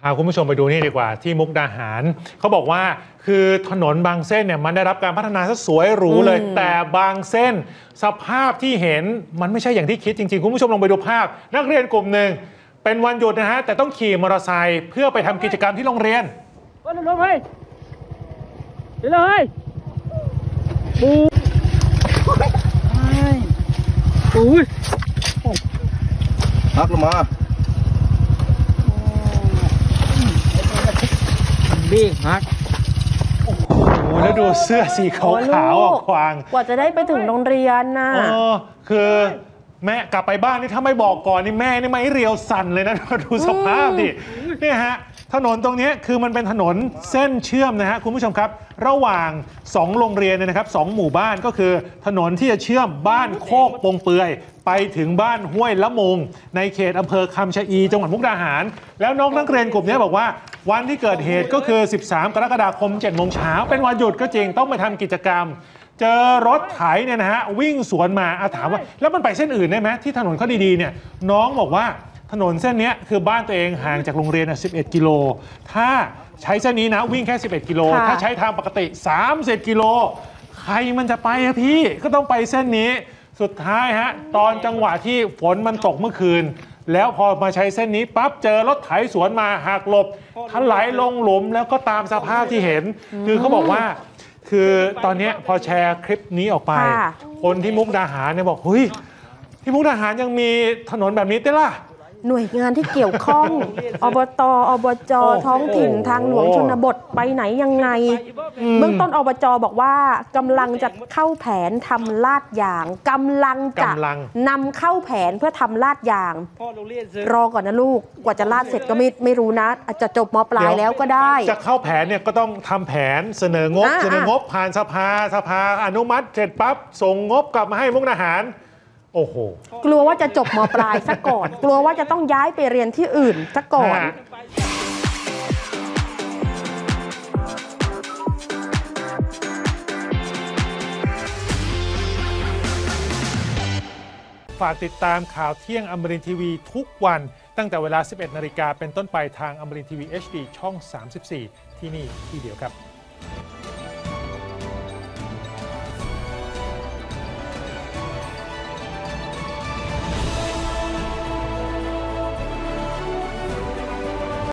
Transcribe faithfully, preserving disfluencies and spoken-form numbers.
พาคุณผู้ชมไปดูนี่ดีกว่าที่มุกดาหารเขาบอกว่าคือถนนบางเส้นเนี่ยมันได้รับการพัฒนาซะสวยหรูเลยแต่บางเส้นสภาพที่เห็นมันไม่ใช่อย่างที่คิดจริงๆคุณผู้ชมลองไปดูภาพนักเรียนกลุ่มหนึ่งเป็นวันหยุดนะฮะแต่ต้องขี่มอเตอร์ไซค์เพื่อไปทำกิจกรรมที่โรงเรียนวันลงไปเลยปูปูฮักลงมาบี้ฮักโอ้โหแล้วดูเสื้อสีขาวขาวอ่ะควางกว่าจะได้ไปถึงโรงเรียนนะอ๋อคือแม่กลับไปบ้านนี่ถ้าไม่บอกก่อนนี่แม่นี่ไม่เรียวสั่นเลยนะดูสภาพดิเนี่ยฮะถนนตรงนี้คือมันเป็นถนนเส้นเชื่อมนะฮะคุณผู้ชมครับระหว่างสองโรงเรียนเนี่ยนะครับสองหมู่บ้านก็คือถนนที่จะเชื่อมบ้านโคกปงเปือยไปถึงบ้านห้วยละมงในเขตอำเภอคำชะอีจังหวัดมุกดาหารแล้วน้องนักเรียนกลุ่มนี้บอกว่าวันที่เกิดเหตุก็คือสิบสามกรกฎาคมเจ็ดโมงเช้าเป็นวันหยุดก็จริงต้องไปทำกิจกรรมเจอรถไถเนี่ยนะฮะวิ่งสวนมาถามว่าแล้วมันไปเส้นอื่นได้ไหมที่ถนนเขาดีๆเนี่ยน้องบอกว่าถนนเส้นนี้คือบ้านตัวเองห่างจากโรงเรียนสิบเอ็ดกิโลถ้าใช้เส้นนี้นะวิ่งแค่สิบเอ็ดกิโลถ้าใช้ทางปกติสามสิบกิโลใครมันจะไปอะพี่ก็ต้องไปเส้นนี้สุดท้ายฮะตอนจังหวะที่ฝนมันตกเมื่อคืนแล้วพอมาใช้เส้นนี้ปั๊บเจอรถไถสวนมาหักหลบถลายลงหลุมแล้วก็ตามสภาพที่เห็นคือเขาบอกว่าคือตอนนี้พอแชร์คลิปนี้ออกไปคนที่มุกดาหารเนี่ยบอกเฮ้ยที่มุกดาหารยังมีถนนแบบนี้ได้ล่ะหน่วยงานที่เกี่ยวข้องอบตอบจท้องถิ่นทางหลวงชนบทไปไหนยังไงเบื้องต้นอบจบอกว่ากำลังจะเข้าแผนทำลาดยางกำลังจะนำเข้าแผนเพื่อทำลาดยางรอก่อนนะลูกกว่าจะลาดเสร็จก็ไม่ไม่รู้นะอาจจะจบม.ปลายแล้วก็ได้จะเข้าแผนเนี่ยก็ต้องทำแผนเสนองบเสนองบผ่านสภาสภาอนุมัติเสร็จปั๊บส่งงบกลับมาให้มุกดาหารโอ้โหกลัวว่าจะจบม.ปลายซะก่อนกลัวว่าจะต้องย้ายไปเรียนที่อื่นซะก่อนฝากติดตามข่าวเที่ยงอมรินทร์ทีวีทุกวันตั้งแต่เวลา สิบเอ็ดนาฬิกาเป็นต้นไปทางอมรินทร์ทีวี เอช ดี ช่อง สามสิบสี่ ที่นี่ที่เดียวครับ